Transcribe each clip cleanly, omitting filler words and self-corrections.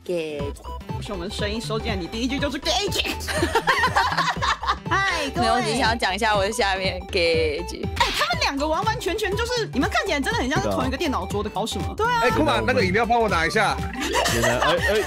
给。 是我们声音收进来，你第一句就是给。嗨，各位， 没有，我只想要讲一下我的下面给。 哎，他们两个完完全全就是你们看起来真的很像是同一个电脑桌的，搞什么？对啊。 哎，库玛，那个饮料帮我拿一下。 现在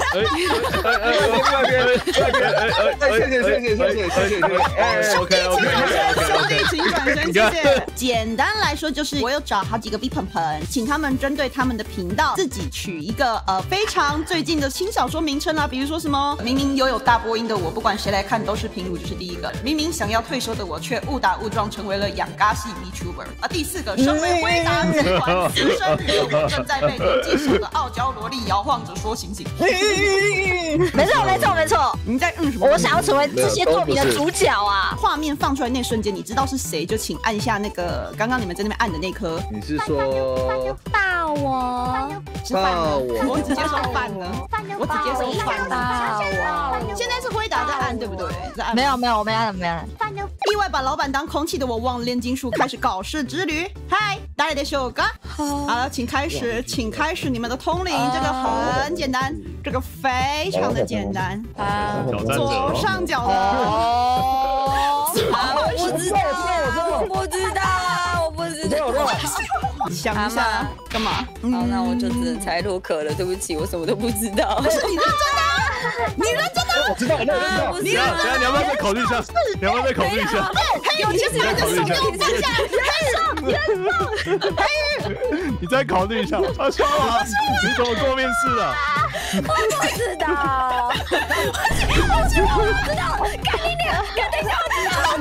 谢谢。 OK，兄弟请转身，谢谢。简单来说就是我有找好几个 V 朋朋，请他们针对他们的频道自己取一个非常最近的轻小说名称啦，比如说什么明明拥有大波音的我，不管谁来看都是平乳，就是第一个；明明想要退休的我，却误打误撞成为了养嘎系 VTuber。第四个，身为辉达集团资深人物，正在被年纪小的傲娇萝莉摇晃着说醒醒。 没错， 你在什么？ 我想要成为这些作品的主角啊！ 画面放出来那瞬间，你知道是谁，就请按下那个刚刚你们在那边按的那颗。 你是说抱我？ 我直接说饭呢？我直接说饭呢？现在是辉达在按，对不对？在按？ 没有，我没按。 意外把老板当空气的我，忘了炼金术，开始搞事之旅。嗨，大家的秀哥，好了，请开始你们的通灵。这个很简单，这个非常的简单。左上角的。 我知道。 想一下干嘛？ 好，那我就只能猜洛可了。对不起，我什么都不知道。 不是你认真的？你认真的？ 我知道，我知道。 等下，你要不要再考虑一下？ 黑羽，其实你的手给我放下来。黑羽， 你再考虑一下。他说了，你怎么做面试了？ 我不知道。我知道，赶紧点，等一下，我知道。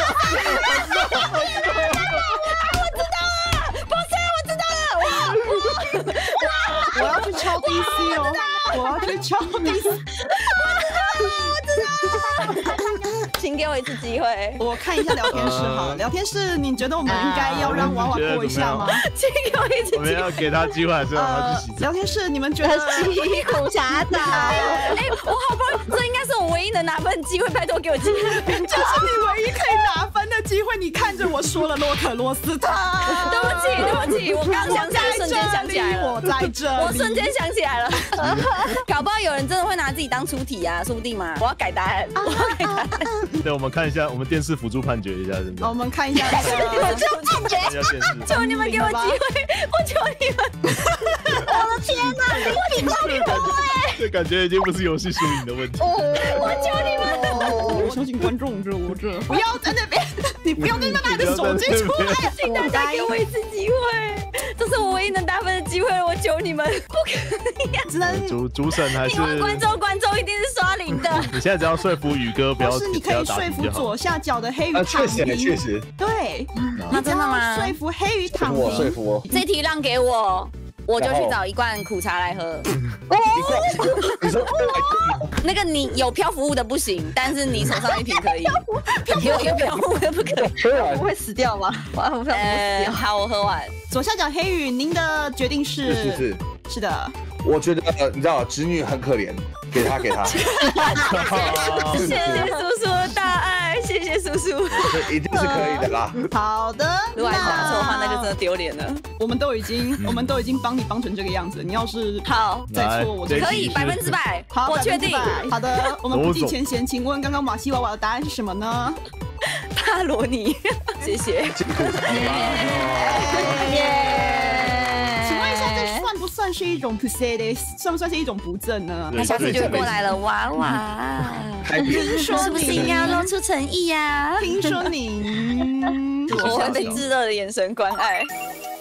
我要去敲 DC 哦！我要去敲 DC。 我知道。 请给我一次机会。 我看一下聊天室好了，聊天室你觉得我们应该要让娃娃过一下吗？ 请给我一次机会。 我们要给他机会，还是让他去洗澡？ 聊天室你们觉得？ 辛苦茶岛。 我好不容易，这应该是我唯一能拿分的机会，拜托给我机会。 这是你唯一可以拿分的机会。你看着我说了洛可罗斯塔。 对不起，我刚想起来，瞬间想起来了。 我在这里， 我瞬间想起来了。搞不好有人真的会拿自己当出题啊，说不定嘛。我要改答案。 对，我们看一下，我们电视辅助判决一下，真的。 我们看一下那个。辅助判决。 求你们给我机会，我求你们。 我的天哪，你超多哎！ 这感觉已经不是游戏输赢的问题。 我求你们。 我相信观众这不要在那边，你不要在那边拿你的手机出来， 请大家给我一次机会，这是我唯一能打分的机会了，我求你们，不可以啊！ 只能主审还是？ 你们观众一定是刷零的。 你现在只要说服宇哥，不要是你可以说服左下角的黑鱼躺平。 确实。 对， 那真的吗？ 说服黑鱼躺平。 说服我。 这题让给我。我就去找一罐苦茶来喝。 你说那个你有漂浮物的不行，但是你手上一瓶可以。有漂浮物的不可以。 我会死掉吗？ 好，我喝完。 左下角黑羽，您的决定是？是的。 我觉得你知道，侄女很可怜，给她。 谢谢叔叔的大爱，谢谢叔叔。 一定是可以的啦。 好的， 如果还答错的话，那就真的丢脸了。 我们都已经帮你帮成这个样子，你要是好再错，我就可以100%。 好， 我确定。 好的，我们不计前嫌，请问刚刚马西娃娃的答案是什么呢？ 帕罗尼，谢谢。 请问一下，这算不算是一种 pusade？ 算不算是一种不正呢？ 那下次就会过来了，娃娃。 听说是不是应该要露出诚意呀？ 听说你， 我会被炙热的眼神关爱。